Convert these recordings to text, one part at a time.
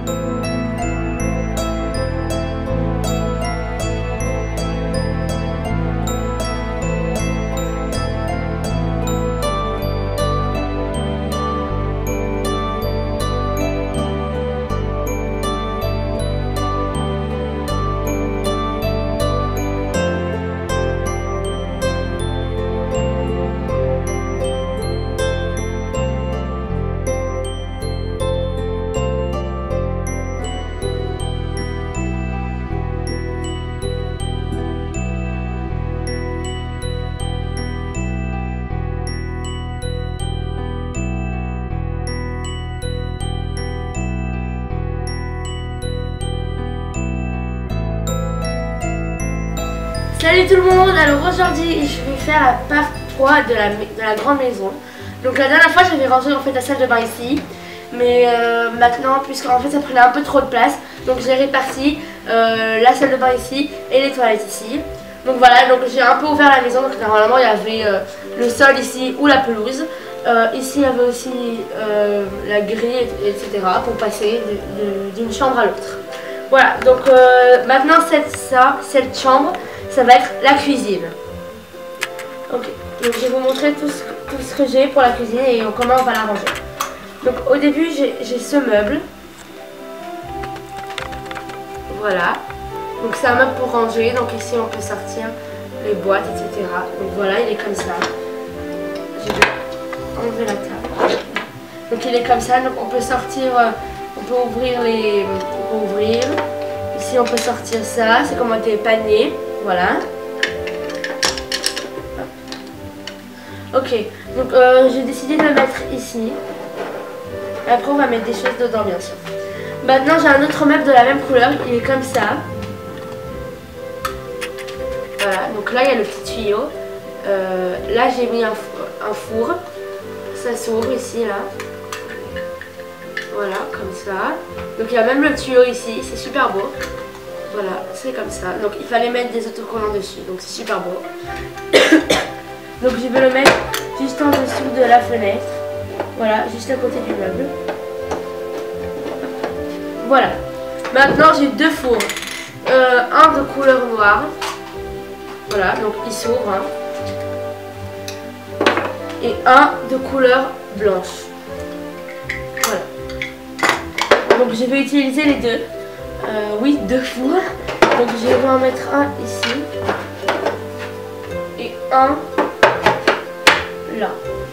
Salut tout le monde, alors aujourd'hui je vais faire la part 3 de la grande maison. Donc la dernière fois j'avais rangé en fait la salle de bain ici. Mais maintenant, puisqu'en fait ça prenait un peu trop de place, donc j'ai réparti la salle de bain ici et les toilettes ici. Donc voilà, donc j'ai un peu ouvert la maison, donc normalement il y avait le sol ici ou la pelouse. Ici il y avait aussi la grille, etc. pour passer d'une chambre à l'autre. Voilà, donc maintenant cette chambre, ça va être la cuisine. Ok, donc je vais vous montrer tout ce que j'ai pour la cuisine et comment on va la ranger. Donc au début j'ai ce meuble. Voilà. Donc c'est un meuble pour ranger. Donc ici on peut sortir les boîtes, etc. Donc voilà, il est comme ça. Je vais enlever la table. Donc il est comme ça. Donc on peut sortir, on peut ouvrir les... On peut ouvrir. Ici on peut sortir ça. C'est comme des paniers. Voilà. Ok. Donc j'ai décidé de le mettre ici. Après on va mettre des choses dedans bien sûr. Maintenant j'ai un autre meuble de la même couleur, il est comme ça. Voilà, donc là il y a le petit tuyau. Là j'ai mis un four. Ça s'ouvre ici là. Voilà, comme ça. Donc il y a même le tuyau ici, c'est super beau. Voilà, c'est comme ça. Donc il fallait mettre des autocollants dessus, donc c'est super beau. Donc je vais le mettre juste en dessous de la fenêtre. Voilà, juste à côté du meuble. Voilà. Maintenant, j'ai deux fours. Un de couleur noire. Voilà, donc il s'ouvre. Hein. Et un de couleur blanche. Voilà. Donc je vais utiliser les deux. Oui, deux fours. Donc je vais en mettre un ici. Et un là.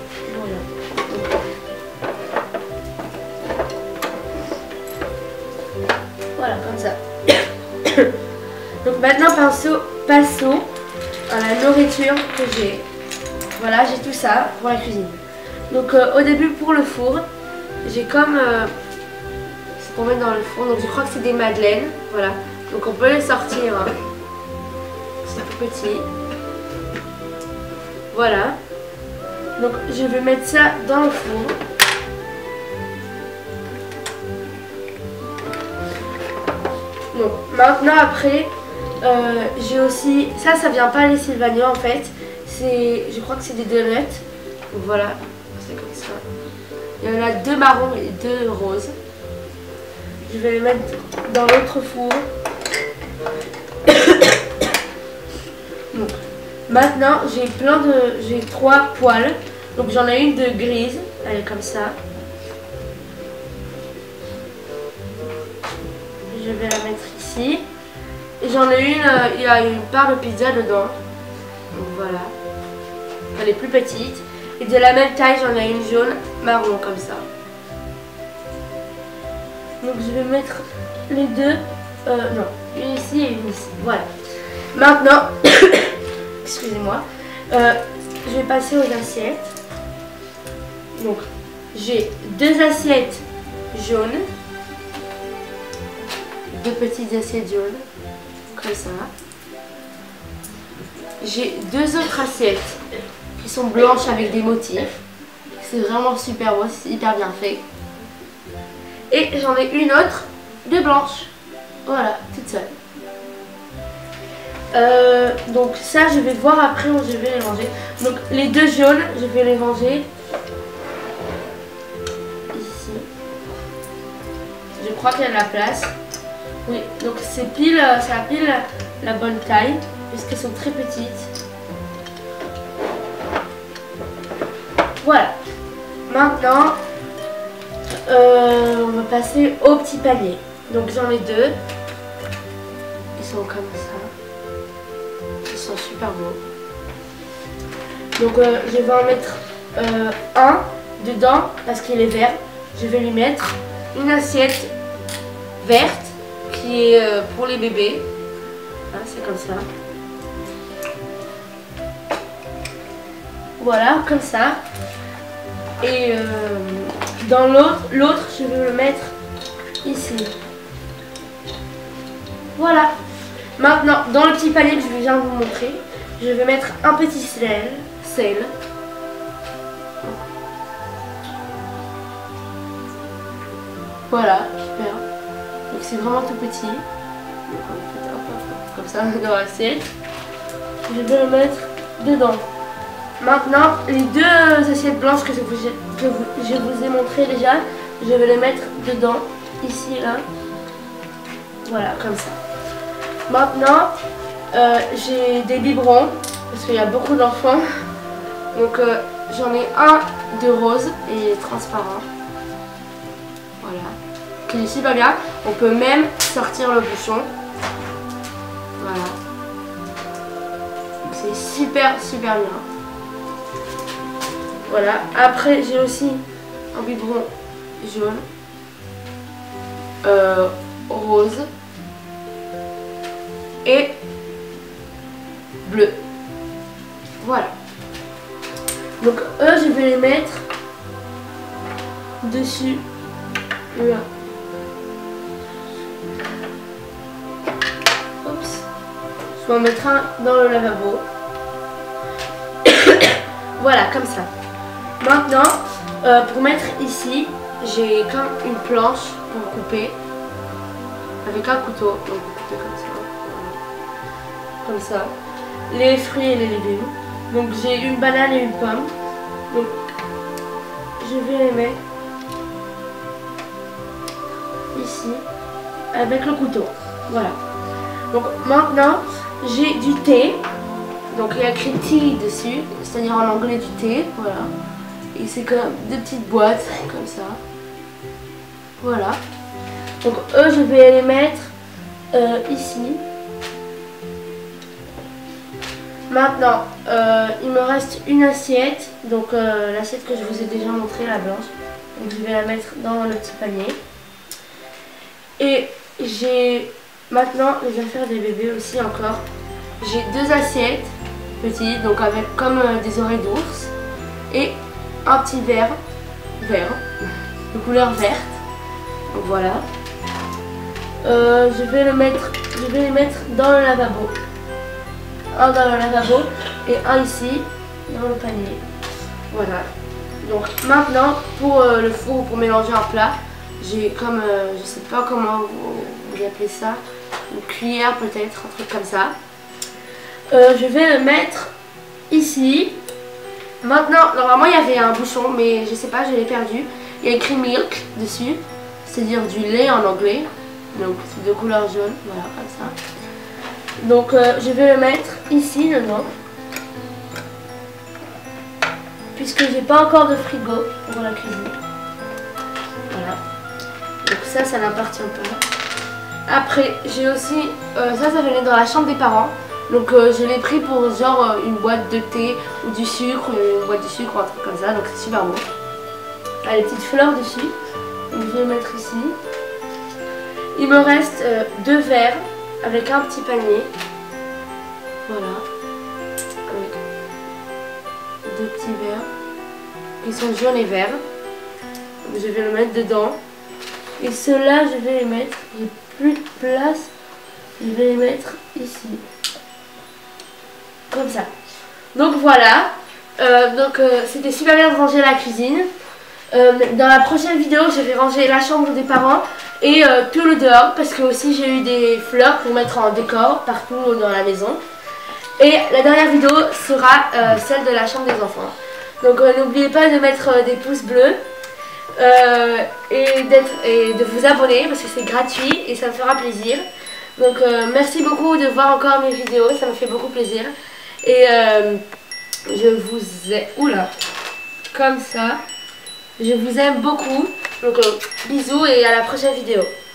Voilà, comme ça. Donc maintenant, passons à la nourriture que j'ai. Voilà, j'ai tout ça pour la cuisine. Donc au début, pour le four, j'ai comme... c'est pour mettre dans le four. Donc je crois que c'est des madeleines. Voilà. Donc on peut les sortir. Hein. C'est tout petit. Voilà. Donc je vais mettre ça dans le four. Donc maintenant après j'ai aussi ça vient pas les Sylvania en fait, je crois que c'est des donuts. Donc voilà, c'est comme ça. Il y en a deux marrons et deux roses. Je vais les mettre dans l'autre four. Donc maintenant j'ai trois poêles. Donc j'en ai une de grise, elle est comme ça. Je vais la mettre ici. Et j'en ai une, il y a une part de pizza dedans. Donc voilà. Elle est plus petite. Et de la même taille, j'en ai une jaune, marron comme ça. Donc je vais mettre les deux. Non, une ici et une ici. Voilà. Maintenant, excusez-moi. Je vais passer aux assiettes. Donc j'ai deux assiettes jaunes. Deux petites assiettes jaunes, comme ça. J'ai deux autres assiettes qui sont blanches avec des motifs. C'est vraiment super beau, c'est hyper bien fait. Et j'en ai une autre de blanche. Voilà, toute seule. Donc ça, je vais voir après où je vais les ranger. Donc les deux jaunes, je vais les ranger ici. Je crois qu'il y a de la place. Oui, donc c'est pile, ça a pile la bonne taille, puisqu'elles sont très petites. Voilà. Maintenant, on va passer au petit panier. Donc j'en ai deux. Ils sont comme ça. Ils sont super beaux. Donc je vais en mettre un dedans parce qu'il est vert. Je vais lui mettre une assiette verte qui est pour les bébés. Hein, c'est comme ça. Voilà, comme ça. Et dans l'autre, je vais le mettre ici. Voilà. Maintenant, dans le petit panier que je viens de vous montrer, je vais mettre un petit sel. Voilà, super. Donc c'est vraiment tout petit. Donc on va mettre comme ça dans l'assiette. Je vais le mettre dedans. Maintenant, les deux assiettes blanches que je vous ai montré déjà, je vais les mettre dedans, ici et là. Voilà, comme ça. Maintenant, j'ai des biberons, parce qu'il y a beaucoup d'enfants. Donc j'en ai un de rose et transparent. Voilà. Qui est super bien. On peut même sortir le bouchon. Voilà. C'est super bien. Voilà. Après j'ai aussi un biberon jaune. Rose. Et bleu. Voilà. Donc eux je vais les mettre dessus là. Oups. Je vais en mettre un dans le lavabo. Voilà, comme ça. Maintenant, pour mettre ici, j'ai comme une planche pour couper avec un couteau. Donc vous coupez comme ça. Comme ça. Les fruits et les légumes. Donc j'ai une banane et une pomme. Donc je vais les mettre ici avec le couteau. Voilà. Donc maintenant j'ai du thé. Donc il y a écrit tea dessus, c'est-à-dire en anglais du thé. Voilà. Et c'est comme deux petites boîtes comme ça. Voilà. Donc eux je vais les mettre ici. Maintenant, il me reste une assiette, donc l'assiette que je vous ai déjà montrée, la blanche. Donc je vais la mettre dans le petit panier. Et j'ai maintenant les affaires des bébés aussi encore. J'ai deux assiettes petites, donc avec comme des oreilles d'ours. Et un petit verre vert, de couleur verte. Donc voilà. Je vais les mettre dans le lavabo. Un dans le lavabo et un ici dans le panier. Voilà. Donc maintenant pour le four pour mélanger un plat, j'ai comme je sais pas comment vous appelez ça, une cuillère peut-être, un truc comme ça. Je vais le mettre ici. Maintenant, normalement il y avait un bouchon mais je sais pas, je l'ai perdu. Il y a écrit milk dessus, c'est-à-dire du lait en anglais. Donc c'est de couleur jaune, voilà comme ça. Donc je vais le mettre ici dedans. Puisque j'ai pas encore de frigo pour la cuisine. Voilà. Donc ça n'appartient pas. Après j'ai aussi, ça venait dans la chambre des parents. Donc je l'ai pris pour genre une boîte de thé ou du sucre, une boîte de sucre ou un truc comme ça. Donc c'est super beau. Il y a les petites fleurs dessus. Donc je vais le mettre ici. Il me reste deux verres avec un petit panier. Voilà. Avec deux petits verres qui sont jaunes et verts. Donc, je vais le mettre dedans. Et ceux-là, je vais les mettre. J'ai plus de place. Je vais les mettre ici. Comme ça. Donc voilà. C'était super bien de ranger la cuisine. Dans la prochaine vidéo, je vais ranger la chambre des parents et tout le dehors parce que aussi j'ai eu des fleurs pour mettre en décor partout dans la maison. Et la dernière vidéo sera celle de la chambre des enfants. Donc n'oubliez pas de mettre des pouces bleus. et de vous abonner parce que c'est gratuit et ça me fera plaisir. Donc merci beaucoup de voir encore mes vidéos, ça me fait beaucoup plaisir. Et je vous ai... Oula, comme ça. Je vous aime beaucoup. Donc bisous et à la prochaine vidéo.